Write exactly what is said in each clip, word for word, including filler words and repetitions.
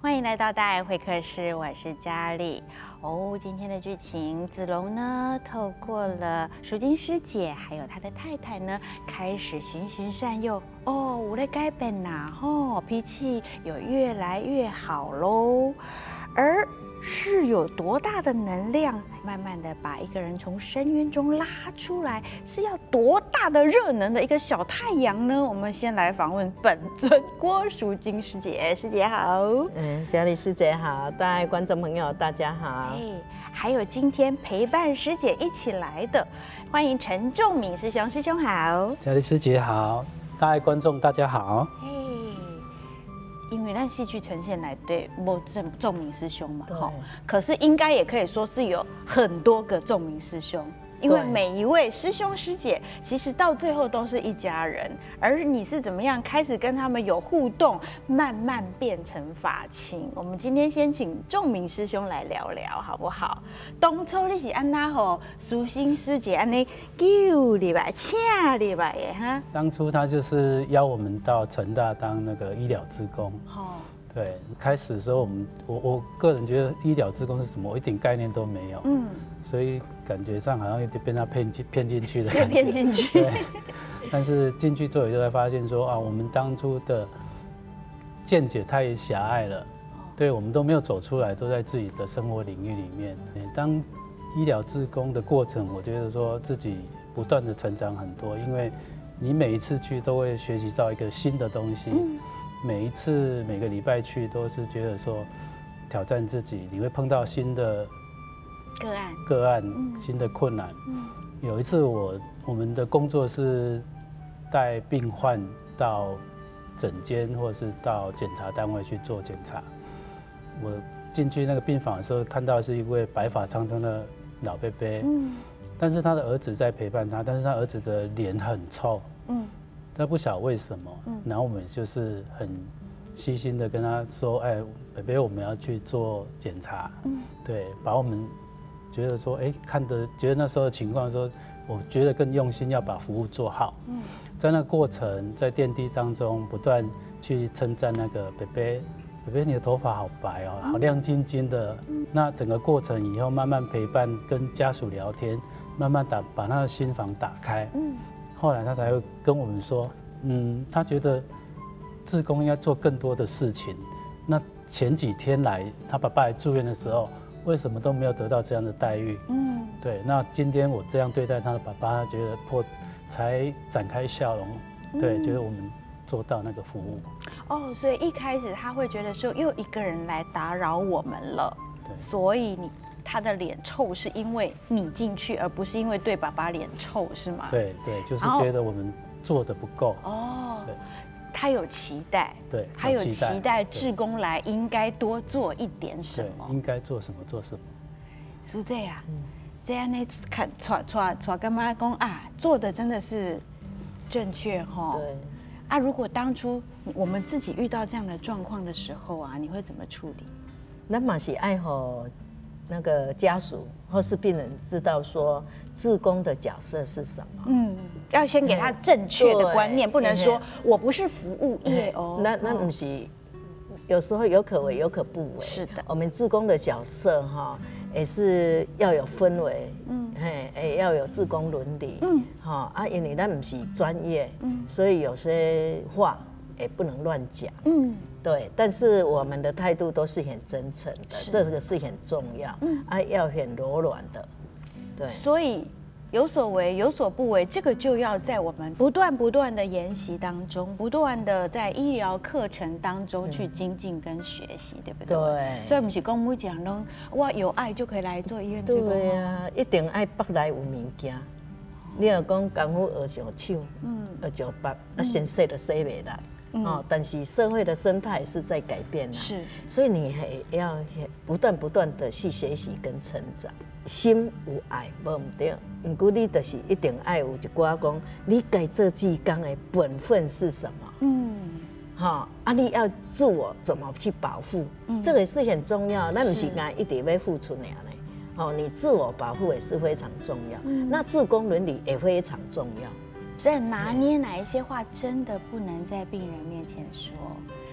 欢迎来到大爱会客室，我是佳丽。哦，今天的剧情，子龙呢，透过了淑金师姐还有她的太太呢，开始循循善诱。哦，我的改变呐，吼，脾气有越来越好喽。而是有多大的能量，慢慢的把一个人从深渊中拉出来，是要多大的热能的一个小太阳呢？我们先来访问本尊郭淑金师姐，师姐好。 嗯，佳丽师姐好，大爱观众朋友大家好。 哎，还有今天陪伴师姐一起来的，欢迎陈仲敏师兄，师兄好。 佳丽师姐好，大爱观众大家好。 嘿。因为咱戏剧呈现来对无正仲敏师兄嘛，哈，可是应该也可以说是有很多个仲敏师兄，因为每一位师兄师姐其实到最后都是一家人，而你是怎么样开始跟他们有互动，慢慢变成法亲。我们今天先请仲敏师兄来聊聊，好不好？当初你是安那吼，淑金师姐安尼叫你吧，请你吧的哈。 当初他就是邀我们到成大当那个医疗志工。哦。对，开始的时候我们我我个人觉得医疗志工是什么，我一点概念都没有。嗯。所以感觉上好像有点被他骗进骗进去的感觉。骗进去。对。但是进去之后，就会发现说啊，我们当初的见解太狭隘了。对，我们都没有走出来，都在自己的生活领域里面。当医疗志工的过程，我觉得说自己不断的成长很多，因为你每一次去都会学习到一个新的东西。嗯。每一次每个礼拜去都是觉得说挑战自己，你会碰到新的个案、 个案、嗯、新的困难。嗯、有一次我我们的工作是带病患到诊间或是到检查单位去做检查。我进去那个病房的时候，看到是一位白发苍苍的老伯伯，嗯、但是他的儿子在陪伴他，但是他儿子的脸很臭。嗯，他不晓得为什么，嗯、然后我们就是很细心的跟他说：“哎，北北，我们要去做检查。嗯”对，把我们觉得说，哎，看的觉得那时候的情况说，我觉得更用心要把服务做好。嗯，在那个过程，在电梯当中不断去称赞那个北北，北北你的头发好白哦，好亮晶晶的。嗯、那整个过程以后，慢慢陪伴，跟家属聊天，慢慢打把他的心房打开。嗯。后来他才会跟我们说，嗯，他觉得志工应该做更多的事情。那前几天来他爸爸来住院的时候，为什么都没有得到这样的待遇？嗯，对。那今天我这样对待他的爸爸，他觉得破才展开笑容，对，嗯、觉得我们做到那个服务。 哦，所以一开始他会觉得说，又一个人来打扰我们了，对，所以你。他的脸臭是因为你进去，而不是因为对爸爸脸臭，是吗？ 对对，就是觉得我们做的不够。哦，对， 他有期待， 对， 他有期待志工来应该多做一点什么， 应该做什么做什么。 是这样，嗯、这样呢，看抓抓抓干妈讲啊，做的真的是正确哈。对。啊，如果当初我们自己遇到这样的状况的时候啊，你会怎么处理？ 那嘛是爱好。那个家属或是病人知道说志工的角色是什么，嗯， 要先给他正确的观念，不能说我不是服务业哦。 那那不是，有时候有可为有可不为。 是的， 我们志工的角色哈，也是要有氛围，嗯，嘿，也要有志工伦理，嗯，哈啊，因为咱不是专业，嗯，所以有些话也不能乱讲，嗯。对，但是我们的态度都是很真诚的，这个是很重要，嗯，啊，要很柔软的，对。 所以有所为有所不为，这个就要在我们不断不断的研习当中，不断的在医疗课程当中去精进跟学习，对不对？ 对。 所以不是讲每讲拢我有爱就可以来做医院志工。 对啊，一定爱北来有物件。你若讲功夫学上手，嗯，学上北，啊，先洗都洗袂来。哦，但是社会的生态是在改变啊， 是， 所以你还要不断不断的去学习跟成长。心有爱无唔对，不过你就是一定爱有一寡讲，你该做志工的本分是什么？嗯，哈，啊，你要自我怎么去保护？嗯，这个是很重要。那不是讲一直要付出那样的，哦，你自我保护也是非常重要。嗯，那志工伦理也非常重要。 在拿捏哪一些话真的不能在病人面前说，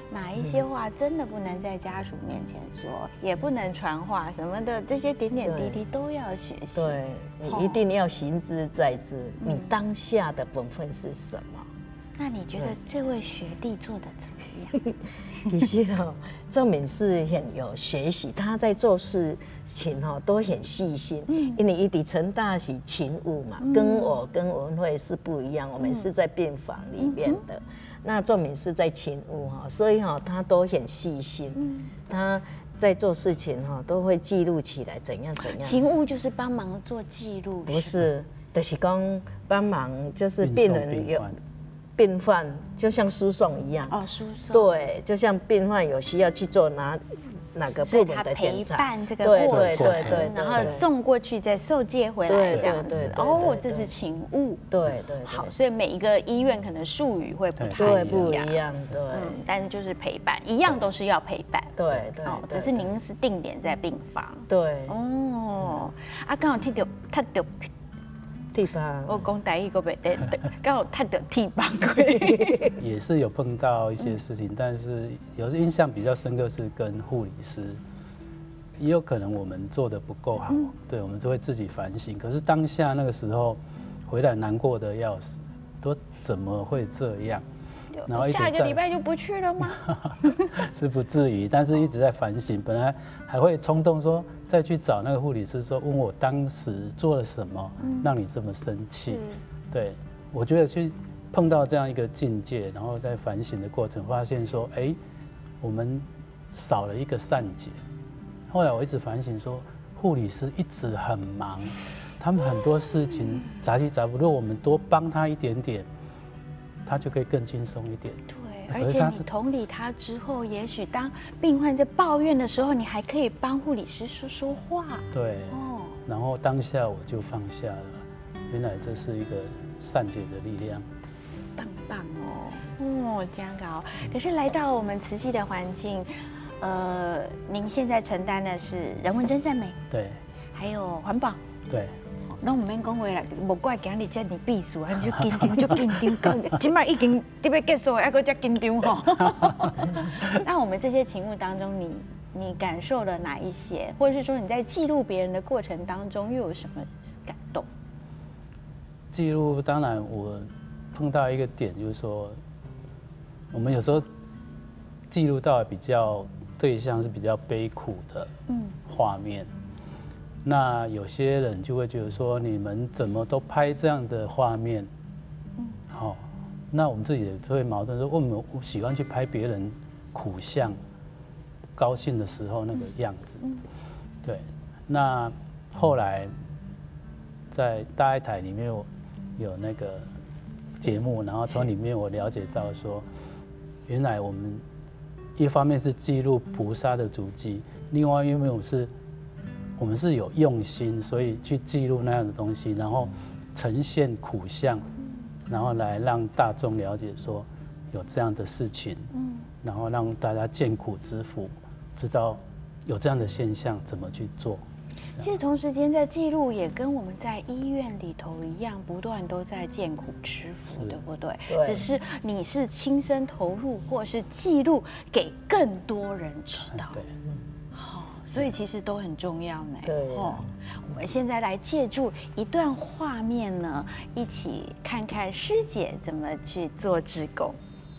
哪一些话真的不能在家属面前说，也不能传话什么的，这些点点滴滴都要学习。 对，你一定要行之在之，你当下的本分是什么？ 那你觉得这位学弟做的怎么样？ 其实哦，郑敏是很有学习，他在做事情哦都很细心。嗯，因为一底成大是勤务嘛，嗯、跟我跟文慧是不一样，我们是在病房里面的。嗯、那郑敏是在勤务哈，所以哈他都很细心。嗯，他在做事情哈都会记录起来，怎样怎样。 勤务就是帮忙做记录， 不是，就是讲帮忙，就是病人有。病患就像输送一样哦，输送对，就像病患有需要去做哪哪个部门的检查， 陪伴这个过程， 对对对， 然后送过去再受接回来这样子。哦，这是勤务， 对对。 好，所以每一个医院可能术语会不太对不一样，对。 但是就是陪伴，一样都是要陪伴， 对对。 哦，只是您是定点在病房， 对。 哦，啊，刚好听到他的。 替班， 我讲台语个袂得，刚好探到替班过。 也是有碰到一些事情，但是有时印象比较深刻是跟护理师，也有可能我们做的不够好，对，我们就会自己反省。可是当下那个时候回来难过的要死，都怎么会这样？ 然后下一个礼拜就不去了吗？ 是不至于，但是一直在反省。本来还会冲动说再去找那个护理师说，问我当时做了什么，让你这么生气。对，我觉得去碰到这样一个境界，然后在反省的过程，发现说，哎，我们少了一个善解。后来我一直反省说，护理师一直很忙，他们很多事情杂七杂八，如果我们多帮他一点点。他就可以更轻松一点。 对，而且你同理他之后，也许当病患在抱怨的时候，你还可以帮护理师说说话。 对，哦，然后当下我就放下了，原来这是一个善解的力量。 棒棒哦，哦，这样搞。可是来到我们慈济的环境，呃，您现在承担的是人文真善美， 对， 还有环保， 对。 拢唔免讲话啦，无怪今日遮尔避暑，啊，就紧张，就紧张，讲，今摆已经得要结束，还搁遮紧张吼。那我们这些勤务当中，你你感受了哪一些，或者是说你在记录别人的过程当中，又有什么感动？ 记录，当然我碰到一个点，就是说，我们有时候记录到比较对象是比较悲苦的画面。嗯，那有些人就会觉得说，你们怎么都拍这样的画面？嗯，好，那我们自己也会矛盾说，我们喜欢去拍别人苦相、高兴的时候那个样子。嗯，对。那后来在大爱台里面有有那个节目，然后从里面我了解到说，原来我们一方面是记录菩萨的足迹，另外一方面我是。我们是有用心，所以去记录那样的东西，然后呈现苦相，然后来让大众了解说有这样的事情，嗯，然后让大家见苦知福，知道有这样的现象怎么去做。 其实同时间在记录也跟我们在医院里头一样，不断都在见苦知福，对不对？对。只是你是亲身投入，或是记录给更多人知道。对。所以其实都很重要呢。 对。哦， 我们现在来借助一段画面呢，一起看看师姐怎么去做志工。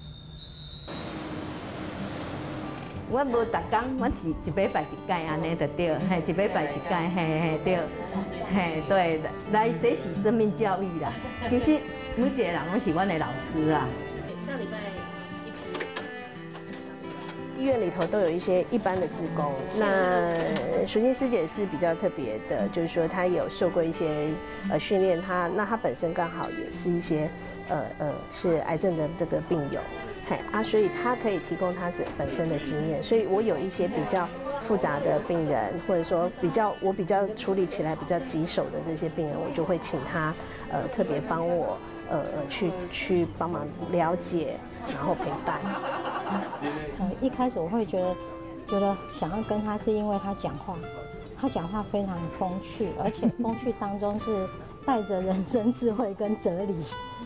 我无逐工，我是一礼拜一届安尼就对，嘿，一礼拜一届，嘿嘿对，嘿对，来学习生命教育啦。其实每一个人拢是阮的老师啊。 上礼拜。医院里头都有一些一般的志工，那淑馨师姐是比较特别的，就是说她有受过一些呃训练，她那她本身刚好也是一些呃呃是癌症的这个病友，嘿啊，所以她可以提供她这本身的经验，所以我有一些比较复杂的病人，或者说比较我比较处理起来比较棘手的这些病人，我就会请她呃特别帮我呃呃去去帮忙了解，然后陪伴。 呃，一开始我会觉得，觉得想要跟他，是因为他讲话，他讲话非常风趣，而且风趣当中是带着人生智慧跟哲理。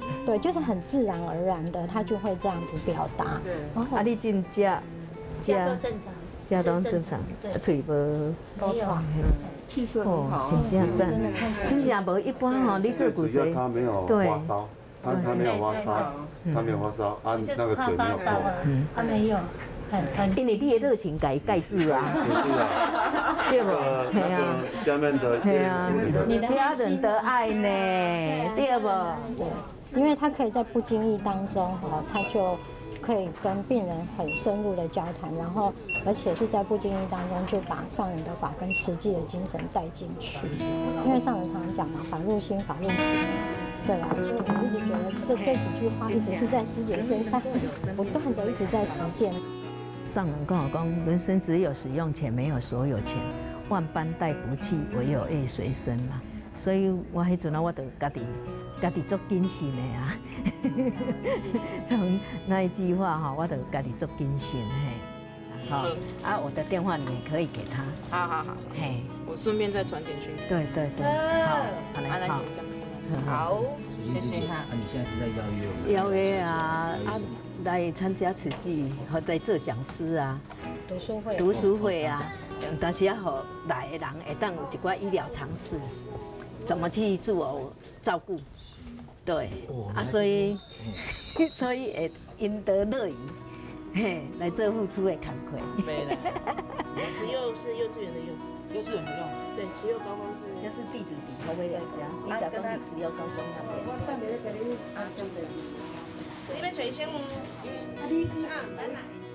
对，就是很自然而然的，他就会这样子表达。 啊，你真食食正常， 食都正常，嘴无没有。 气色很好，真正赞，真正无一般吼，你做骨髓， 他没有发烧，他他没有发烧，他没有发烧，啊那个嘴没有痛， 嗯，他没有。 因为你的热情给盖住啊，对不？ 对啊，下面的对啊，家人的爱呢，对不？ 对，因为他可以在不经意当中，哈，他就可以跟病人很深入的交谈，然后而且是在不经意当中就把上人的法跟实际的精神带进去。因为上人常常讲嘛，法入心，法入情。对吧？所以我一直觉得这这几句话一直是在师姐身上不断的一直在实践。 上人跟我讲，人生只有使用钱，没有所有钱。万般带不去，唯有业随身嘛。所以我迄阵啊，我就家己家己做谨慎的啊。从那一句话哈，我就家己做谨慎嘿。好啊，我的电话你也可以给他。 好好好，嘿，我顺便再传简讯。 对对对，好，好嘞，好。 好， 谢谢。啊，你现在是在邀约？ 邀约啊，啊，来参加慈济，或来做讲师啊， 读书会， 读书会啊，但是要好来的人会当有一寡医疗常识，怎么去自我照顾，对，啊，所以所以会赢得乐意，嘿，来做付出的慷慨。 没了，慈幼是幼稚园的幼，幼稚园的幼。对，慈幼高峰是就是地址底头尾两家，你甲讲是慈幼高峰那边。 我看别个给你啊，就是。你要找先哦，啊，你啊，咱来。